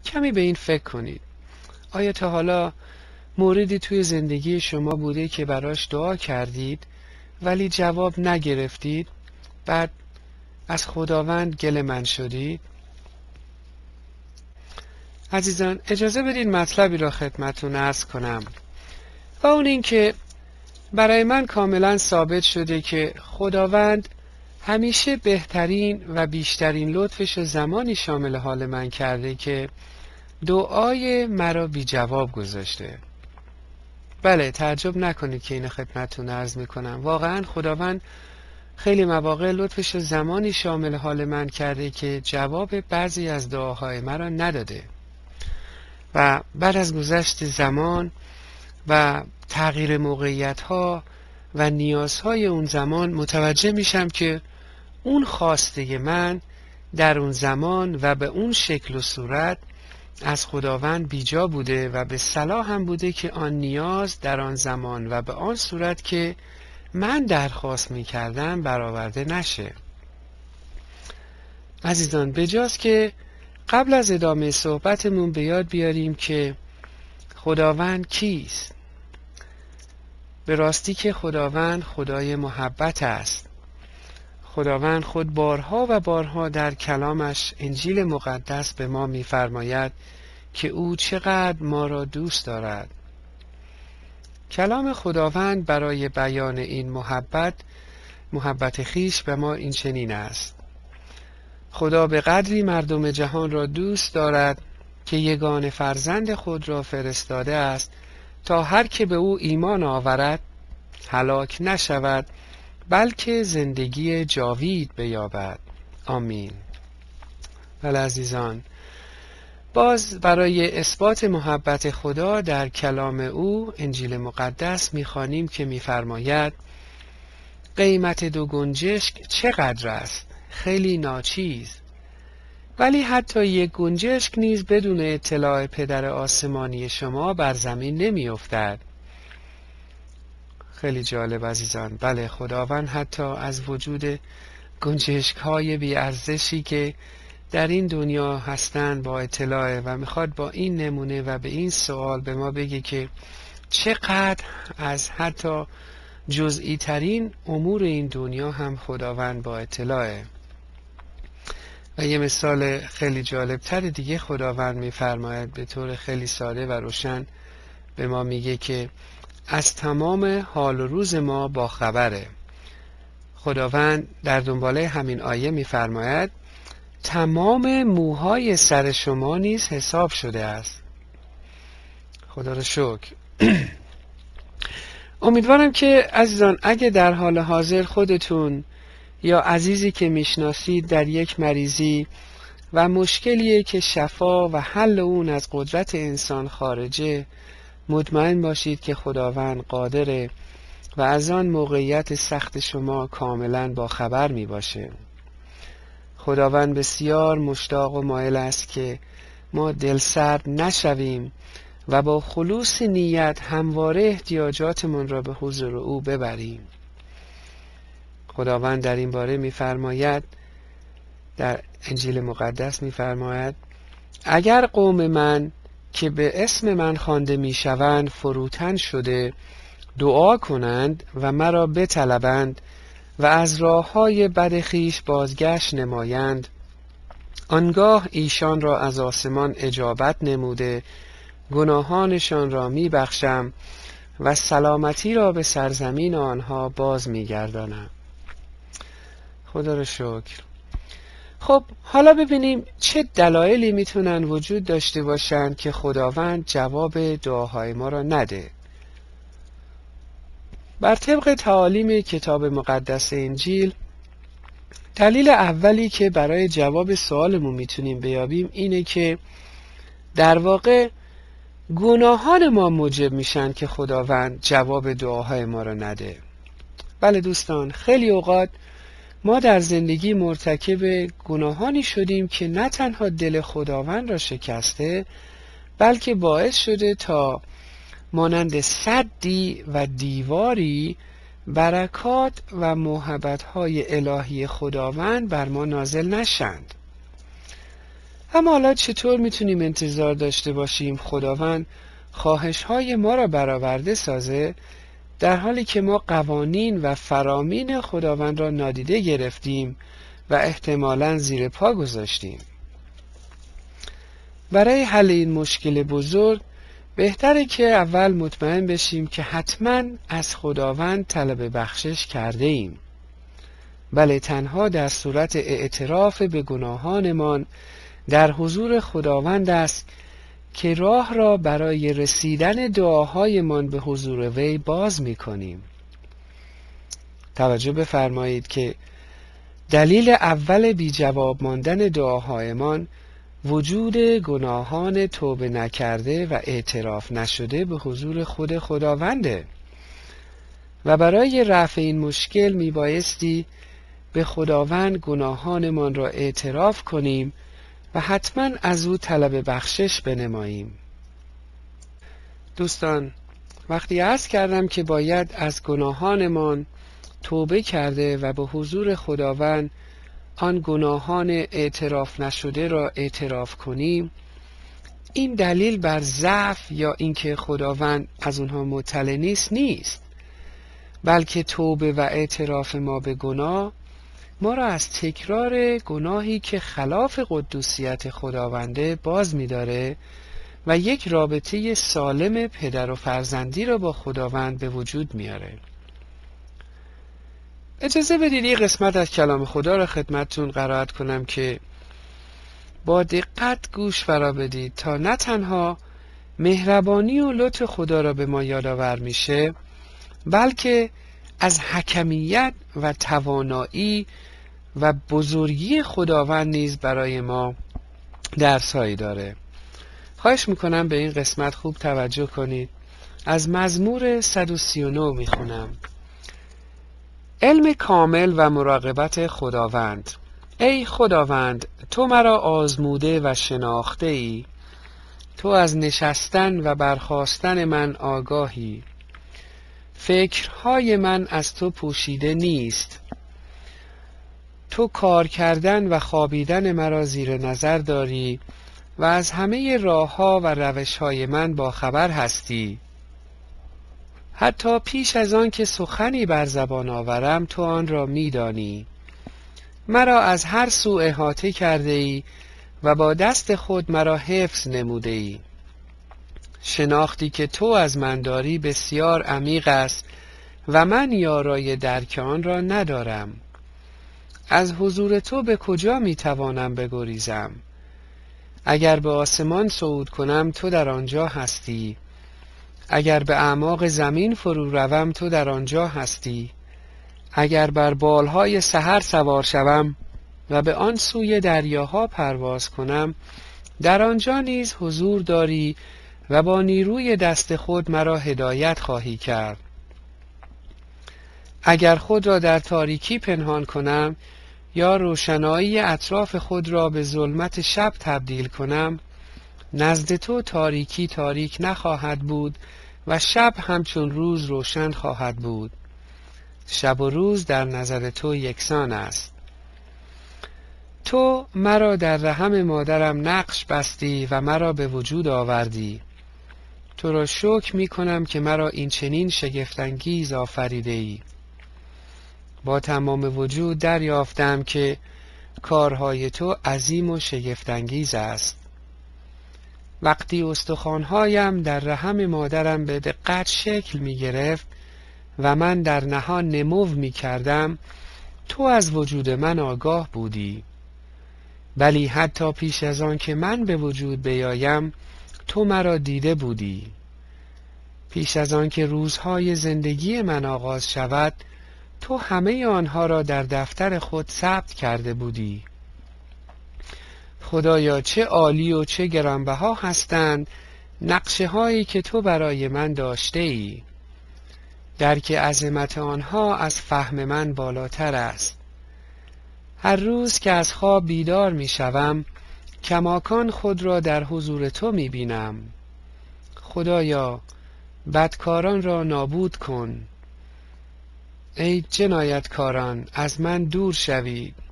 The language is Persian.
کمی به این فکر کنید. آیا تا حالا موردی توی زندگی شما بوده که براش دعا کردید ولی جواب نگرفتید، بعد از خداوند گله‌مند شدید؟ عزیزان، اجازه بدید مطلبی را خدمتتون عرض کنم و اون این که برای من کاملا ثابت شده که خداوند همیشه بهترین و بیشترین لطفش و زمانی شامل حال من کرده که دعای مرا بی جواب گذاشته. بله، تعجب نکنید که اینو خدمتتون عرض میکنم. واقعا خداوند خیلی مواقع لطفش و زمانی شامل حال من کرده که جواب بعضی از دعاهای مرا نداده و بعد از گذشت زمان و تغییر موقعیت‌ها و نیازهای اون زمان متوجه میشم که اون خواسته من در اون زمان و به اون شکل و صورت از خداوند بیجا بوده و به صلاح هم بوده که آن نیاز در آن زمان و به آن صورت که من درخواست میکردم برآورده نشه. عزیزان، بجاست که قبل از ادامه صحبتمون به یاد بیاریم که خداوند کیست. به راستی که خداوند خدای محبت است. خداوند خود بارها و بارها در کلامش انجیل مقدس به ما می‌فرماید که او چقدر ما را دوست دارد. کلام خداوند برای بیان این محبت خیش به ما این چنین است: خدا به قدری مردم جهان را دوست دارد که یگانه فرزند خود را فرستاده است تا هر که به او ایمان آورد هلاک نشود بلکه زندگی جاوید بیابد. آمین. ولی عزیزان، باز برای اثبات محبت خدا در کلام او انجیل مقدس می‌خوانیم که می‌فرماید قیمت 2 گنجشک چقدر است؟ خیلی ناچیز. ولی حتی 1 گنجشک نیز بدون اطلاع پدر آسمانی شما بر زمین نمی‌افتد. خیلی جالب عزیزان. بله، خداوند حتی از وجود گنجشک‌های بی‌ارزشی که در این دنیا هستند با اطلاع و میخواد با این نمونه و به این سوال به ما بگه که چقدر از حتی جزئی ترین امور این دنیا هم خداوند با اطلاعه. و یه مثال خیلی جالب تر دیگه خداوند میفرماید به طور خیلی ساده و روشن به ما میگه که از تمام حال و روز ما با خبره. خداوند در دنباله همین آیه میفرماید تمام موهای سر شما نیز حساب شده است. خدا را شکر. امیدوارم که عزیزان اگه در حال حاضر خودتون یا عزیزی که میشناسید در یک مریضی و مشکلیه که شفا و حل اون از قدرت انسان خارجه، مطمئن باشید که خداوند قادره و از آن موقعیت سخت شما کاملا با خبر می باشه. خداوند بسیار مشتاق و مایل است که ما دلسرد نشویم و با خلوص نیت همواره احتیاجاتمون را به حضور او ببریم. خداوند در این باره می‌فرماید، در انجیل مقدس می‌فرماید اگر قوم من که به اسم من خوانده میشوند فروتن شده دعا کنند و مرا بطلبند و از راه‌های بد خویش بازگشت نمایند، آنگاه ایشان را از آسمان اجابت نموده گناهانشان را میبخشم و سلامتی را به سرزمین آنها باز میگردانم. خدا را شکر. خب حالا ببینیم چه دلایلی میتونن وجود داشته باشند که خداوند جواب دعاهای ما را نده. بر طبق تعالیم کتاب مقدس انجیل، دلیل اولی که برای جواب سوالمون میتونیم بیابیم اینه که در واقع گناهان ما موجب میشن که خداوند جواب دعاهای ما را نده. بله دوستان، خیلی اوقات ما در زندگی مرتکب گناهانی شدیم که نه تنها دل خداوند را شکسته، بلکه باعث شده تا مانند سدی و دیواری برکات و محبت‌های الهی خداوند بر ما نازل نشند. اما حالا چطور میتونیم انتظار داشته باشیم خداوند خواهش‌های ما را برآورده سازه در حالی که ما قوانین و فرامین خداوند را نادیده گرفتیم و احتمالاً زیر پا گذاشتیم؟ برای حل این مشکل بزرگ بهتره که اول مطمئن بشیم که حتماً از خداوند طلب بخشش کرده ایم. بله، تنها در صورت اعتراف به گناهانمان در حضور خداوند است که راه را برای رسیدن دعاهایمان به حضور وی باز می کنیم. توجه بفرمایید که دلیل اول بی جواب ماندن دعاهایمان وجود گناهان توبه نکرده و اعتراف نشده به حضور خود خداونده و برای رفع این مشکل می بایستی به خداوند گناهانمان را اعتراف کنیم و حتما از او طلب بخشش بنماییم. دوستان، وقتی عرض کردم که باید از گناهانمان توبه کرده و به حضور خداوند آن گناهان اعتراف نشده را اعتراف کنیم، این دلیل بر ضعف یا اینکه خداوند از اونها مطلع نیست، بلکه توبه و اعتراف ما به گناه ما را از تکرار گناهی که خلاف قدوسیت خداونده باز می‌داره و یک رابطه سالم پدر و فرزندی را با خداوند به وجود میاره. اجازه بدید این قسمت از کلام خدا را خدمتتون قرائت کنم که با دقت گوش فرا بدید تا نه تنها مهربانی و لطف خدا را به ما یادآور میشه، بلکه از حکمیت و توانایی و بزرگی خداوند نیز برای ما درسایی داره. خواهش میکنم به این قسمت خوب توجه کنید. از مزمور 139 میخونم. علم کامل و مراقبت خداوند. ای خداوند، تو مرا آزموده و شناخته ای. تو از نشستن و برخاستن من آگاهی. فکرهای من از تو پوشیده نیست. تو کار کردن و خوابیدن مرا زیر نظر داری و از همه راهها و روشهای من با خبر هستی. حتی پیش از آن که سخنی بر زبان آورم تو آن را می‌دانی. مرا از هر سو احاطه کرده ای و با دست خود مرا حفظ نموده ای. شناختی که تو از من داری بسیار عمیق است و من یارای درک آن را ندارم. از حضور تو به کجا میتوانم بگریزم؟ اگر به آسمان صعود کنم تو در آنجا هستی. اگر به اعماق زمین فرو روم تو در آنجا هستی. اگر بر بالهای سحر سوار شوم و به آن سوی دریاها پرواز کنم در آنجا نیز حضور داری و با نیروی دست خود مرا هدایت خواهی کرد. اگر خود را در تاریکی پنهان کنم یا روشنایی اطراف خود را به ظلمت شب تبدیل کنم، نزد تو تاریکی تاریک نخواهد بود و شب همچون روز روشن خواهد بود. شب و روز در نظر تو یکسان است. تو مرا در رحم مادرم نقش بستی و مرا به وجود آوردی. تو را شکر می کنم که مرا این چنین شگفت‌انگیز آفریده ای. با تمام وجود دریافتم که کارهای تو عظیم و شگفت‌انگیز است. وقتی استخوان‌هایم در رحم مادرم به دقت شکل می گرفت و من در نهان نمو می کردم، تو از وجود من آگاه بودی. ولی حتی پیش از آن که من به وجود بیایم تو مرا دیده بودی. پیش از آن که روزهای زندگی من آغاز شود تو همه آنها را در دفتر خود ثبت کرده بودی. خدایا چه عالی و چه گرانبها هستند نقشه هایی که تو برای من داشته ای. درک عظمت آنها از فهم من بالاتر است. هر روز که از خواب بیدار می شوم کماکان خود را در حضور تو می بینم. خدایا بدکاران را نابود کن. ای جنایتکاران از من دور شوید.